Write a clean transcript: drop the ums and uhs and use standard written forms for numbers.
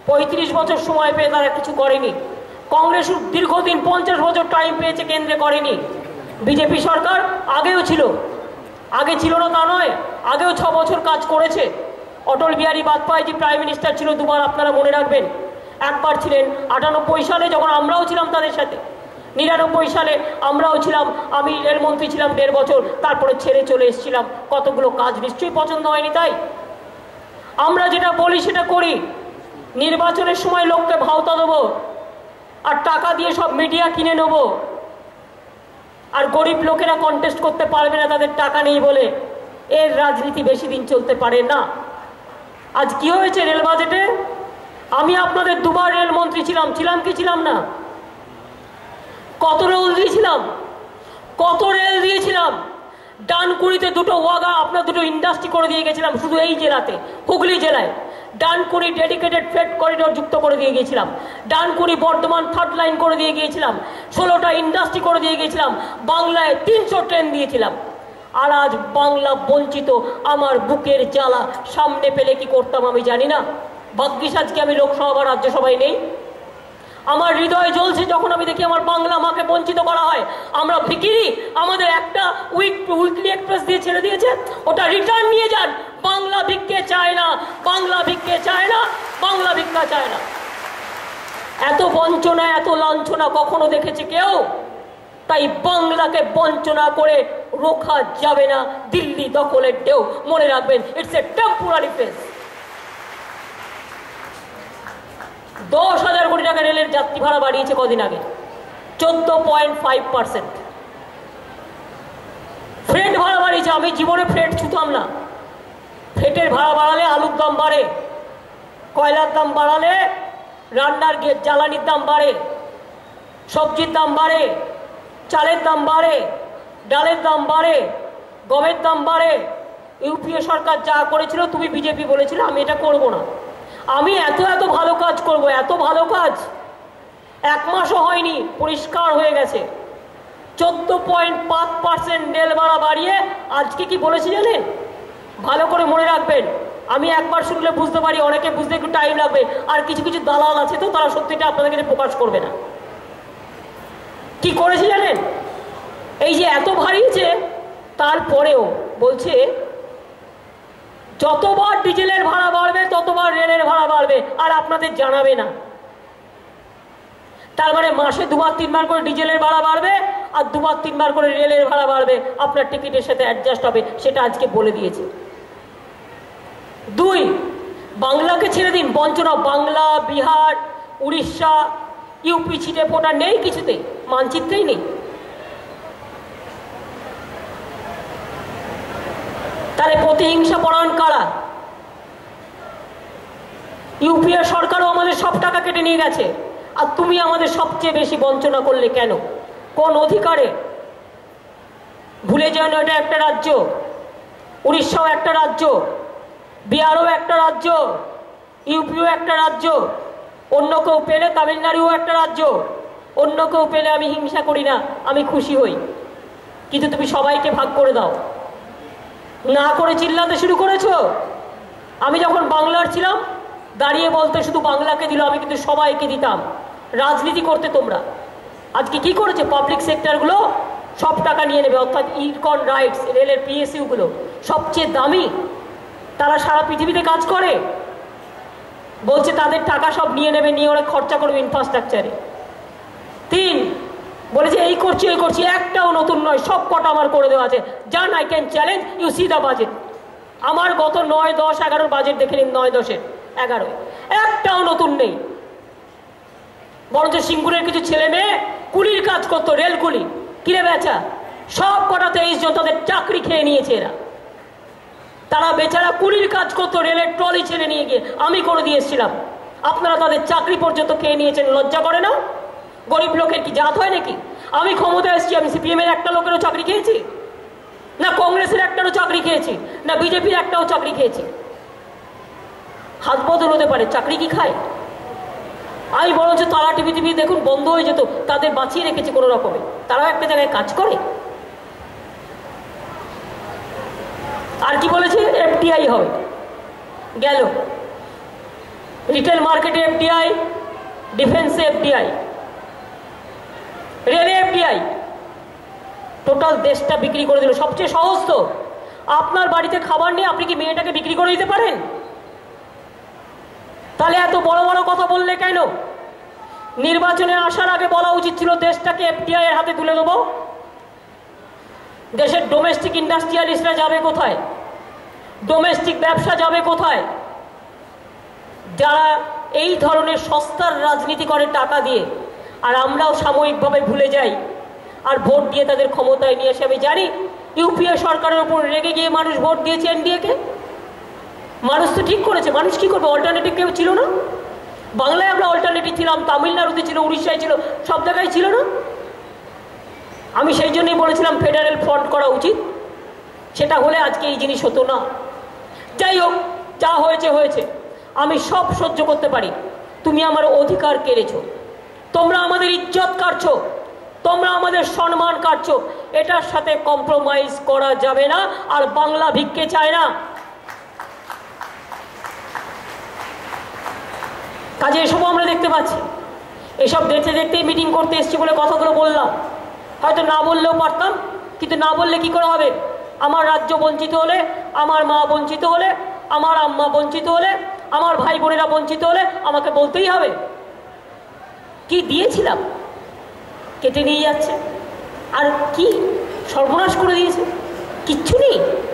35 বছর সময় পেয়ে তারা কিছু করেনি। কংগ্রেস দীর্ঘদিন 50 বছর টাইম পেয়েছে, কেন্দ্রে করেনি। বিজেপি সরকার আগেও ছিল, আগে ছিল না তা নয়, আগেও 6 বছর কাজ করেছে। অটল বিহারী বাজপেয়ী প্রাইম মিনিস্টার ছিল দুবার, আপনারা মনে রাখবেন। একবার ছিলেন 98 সালে, যখন আমরাও ছিলাম তাদের সাথে। 99 সালে আমরাও ছিলাম, আমি রেলমন্ত্রী ছিলাম 1.5 বছর, তারপরে ছেড়ে চলে এসেছিলাম। কতগুলো কাজ নিশ্চয়ই পছন্দ হয়নি। তাই আমরা যেটা বলি সেটা করি। নির্বাচনের সময় লোককে ভাওতা দেবো আর টাকা দিয়ে সব মিডিয়া কিনে নেব, আর গরিব লোকেরা কন্টেস্ট করতে পারবে না তাদের টাকা নেই বলে। এর রাজনীতি বেশি দিন চলতে পারে না। আজ কি হয়েছে রেল বাজেটে? আমি আপনাদের দুবার রেলমন্ত্রী ছিলাম, ছিলাম কি ছিলাম না? কত রেল দিয়েছিলাম, কত রেল দিয়েছিলাম। ডানকুনিতে 2টো ওয়াগা, আপনার 2টো ইন্ডাস্ট্রি করে দিয়ে গেছিলাম শুধু এই জেলাতে, হুগলি জেলায়। ডানকুনি ডেডিকেটেড ফ্রেট করিডোর যুক্ত করে দিয়ে গিয়েছিলাম। ডানকুনি বর্ধমান 3rd লাইন করে দিয়ে গিয়েছিলাম। 16টা ইন্ডাস্ট্রি করে দিয়ে গিয়েছিলাম। বাংলায় 300 ট্রেন দিয়েছিলাম। আর আজ বাংলা বঞ্চিত। আমার বুকের জ্বালা সামনে পেলে কি করতাম আমি জানি না। ভাগ্যিস আজকে আমি লোকসভা বা রাজ্যসভায় নেই। আমার হৃদয় জ্বলছে যখন আমি দেখি আমার বাংলা মাকে বঞ্চিত করা হয়। আমরা ভিখিরি, আমাদের একটা উইকলি এক্সপ্রেস দিয়ে ছেড়ে দিয়েছে, ওটা রিটার্ন নিয়ে যান। বাংলা ভিক্ষে চায় না, বাংলা ভিক্ষে চায় না, বাংলা ভিক্ষা চায় না। এত বঞ্চনা, এত লাঞ্ছনা কখনো দেখেছে কেউ? তাই বাংলাকে বঞ্চনা করে রোখা যাবে না দিল্লি দখলের ঢেউ। মনে রাখবেন, ইটস এ টেম্পোরারি ফেজ। 10,000 কোটি টাকা রেলের যাত্রী ভাড়া বাড়িয়েছে কদিন আগে, 14.5%। ফ্রেট ভাড়া বাড়িয়েছে। আমি জীবনে ফ্রেট ছুতাম না। ফ্রেটের ভাড়া বাড়ালে আলুর দাম বাড়ে, কয়লার দাম বাড়ালে রান্নার জ্বালানির দাম বাড়ে, সবজির দাম বাড়ে, চালের দাম বাড়ে, ডালের দাম বাড়ে, গমের দাম বাড়ে। ইউপিএ সরকার যা করেছিল, তুমি বিজেপি বলেছিল আমি এটা করব না। আমি এত ভালো কাজ করব, এত ভালো কাজ 1 মাসও হয়নি, পরিষ্কার হয়ে গেছে। 14.5% রেল ভাড়া বাড়িয়ে আজকে কি বলেছি জানেন? ভালো করে মনে রাখবেন। আমি একবার শুনলে বুঝতে পারি, অনেকে বুঝতে একটু টাইম লাগবে। আর কিছু কিছু দালাল আছে তো, তারা সত্যিটা আপনাদের কাছে প্রকাশ করবে না। কি করেছে জানেন? এই যে এত বাড়িয়েছে, তারপরেও বলছে যতবার ডিজেলের ভাড়া বাড়বে ততবার রেলের ভাড়া বাড়বে, আর আপনাদের জানাবে না। তার মানে মাসে 2-3 বার করে ডিজেলের ভাড়া বাড়বে, আর 2-3 বার করে রেলের ভাড়া বাড়বে। আপনার টিকিটের সাথে অ্যাডজাস্ট হবে, সেটা আজকে বলে দিয়েছে। 2, বাংলাকে ছেড়ে দিন। বঞ্চনা বাংলা, বিহার, উড়িষ্যা, ইউপি ছিটে ফোটা নেই কিছুতে, মানচিত্রেই নেই। তাহলে প্রতিহিংসা পরায়ণ কারা? ইউপিএ সরকারও আমাদের সব টাকা কেটে নিয়ে গেছে, আর তুমি আমাদের সবচেয়ে বেশি বঞ্চনা করলে কেন? কোন অধিকারে? ভুলে যাও না, এটা একটা রাজ্য। উড়িষ্যাও একটা রাজ্য, বিহারও একটা রাজ্য, ইউপিও একটা রাজ্য। অন্য কেউ পেলে, তামিলনাড়ুও একটা রাজ্য, অন্য কেউ পেলে আমি হিংসা করি না, আমি খুশি হই। কিন্তু তুমি সবাইকে ভাগ করে দাও। না করে চিল্লাতে শুরু করেছো। আমি যখন বাংলার ছিলাম, দাঁড়িয়ে বলতে শুধু বাংলাকে দিল, আমি কিন্তু সবাইকে দিতাম। রাজনীতি করতে তোমরা। আজকে কি করেছে? পাবলিক সেক্টরগুলো সব টাকা নিয়ে নেবে, অর্থাৎ ইকন রাইটস, রেলের পিএসইউগুলো সবচেয়ে দামি, তারা সারা পৃথিবীতে কাজ করে। বলছে তাদের টাকা সব নিয়ে নেবে, নিয়ে ওরা খরচা করবে ইনফ্রাস্ট্রাকচারে। 3, বলেছে এই করছি ওই করছি, একটাও নতুন নয়, সব কটা আমার করে দেওয়া আছে। জান, I can challenge you, see the budget. আমার গত 9, 10, 11 বাজেট দেখে নিন, 9, 10, 11 একটাও নতুন নেই। বরঞ্চ সিঙ্গুরের কিছু ছেলে মেয়ে কুলির কাজ করতো, রেল কুলি, কিনে বেচা, সব কটা 23 জন তাদের চাকরি খেয়ে নিয়েছে এরা। তারা বেচারা কুলির কাজ করতো, রেলের ট্রলি ছেড়ে নিয়ে গিয়ে আমি করে দিয়ে এসেছিলাম। আপনারা তাদের চাকরি পর্যন্ত খেয়ে নিয়েছেন, লজ্জা করে না? গরিব লোকের কি জাত হয় নাকি? আমি ক্ষমতায় এসেছি, আমি সিপিএমের একটা লোকেরও চাকরি খেয়েছি না, কংগ্রেসের একটারও চাকরি খেয়েছি না, বিজেপির একটাও চাকরি খেয়েছি। হাত বদল হতে পারে, চাকরি কি খায়? আমি বরঞ্চ তারা টিভি দেখুন বন্ধ হয়ে যেত, তাদের বাঁচিয়ে রেখেছি কোনো রকমে, তারাও একটা জায়গায় কাজ করে। আর কি বলেছে? এফডিআই হবে, গেল। রিটেল মার্কেটে এফডিআই, ডিফেন্সে এফডিআই, রেলে এফডিআই, টোটাল দেশটা বিক্রি করে দিল। সবচেয়ে সহজ তো, আপনার বাড়িতে খাবার নিয়ে আপনি কি মেয়েটাকে বিক্রি করে দিতে পারেন? তাহলে এত বড় বড় কথা বললে কেন? নির্বাচনে আসার আগে বলা উচিত ছিল দেশটাকে এফডিআই এর হাতে তুলে দেবো। দেশের ডোমেস্টিক ইন্ডাস্ট্রিয়ালিস্টরা যাবে কোথায়? ডোমেস্টিক ব্যবসা যাবে কোথায়? যারা এই ধরনের সস্তার রাজনীতি করে টাকা দিয়ে, আর আমরাও সাময়িকভাবে ভুলে যাই আর ভোট দিয়ে তাদের ক্ষমতায় নিয়ে এসে। আমি জানি ইউপিএ সরকারের উপর রেগে গিয়ে মানুষ ভোট দিয়েছে এনডিএকে। মানুষ তো ঠিক করেছে, মানুষ কি করবে? অল্টারনেটিভ কেউ ছিল না। বাংলায় আমরা অল্টারনেটিভ ছিলাম, তামিলনাড়ুতে ছিল, উড়িষ্যায় ছিল, সব জায়গায় ছিল না। আমি সেই জন্যই বলেছিলাম ফেডারেল ফ্রন্ট করা উচিত। সেটা হলে আজকে এই জিনিস হতো না। যাই হোক, যা হয়েছে হয়েছে, আমি সব সহ্য করতে পারি। তুমি আমার অধিকার কেড়েছো, তোমরা আমাদের ইজ্জত কাটছো, তোমরা আমাদের সম্মান কাটছো, এটার সাথে কম্প্রোমাইজ করা যাবে না। আর বাংলা ভিক্ষে চায় না। কাজে এসবও আমরা দেখতে পাচ্ছি। এসব দেখতে দেখতেই মিটিং করতে এসছি বলে কথাগুলো বললাম। হয়তো না বললেও পারতাম, কিন্তু না বললে কি করে হবে? আমার রাজ্য বঞ্চিত হলে, আমার মা বঞ্চিত হলে, আমার আম্মা বঞ্চিত হলে, আমার ভাই বোনেরা বঞ্চিত হলে আমাকে বলতেই হবে। কি দিয়েছিলাম? কেটে নিয়ে যাচ্ছে। আর কি সর্বনাশ করে দিয়েছে? কিচ্ছু নেই।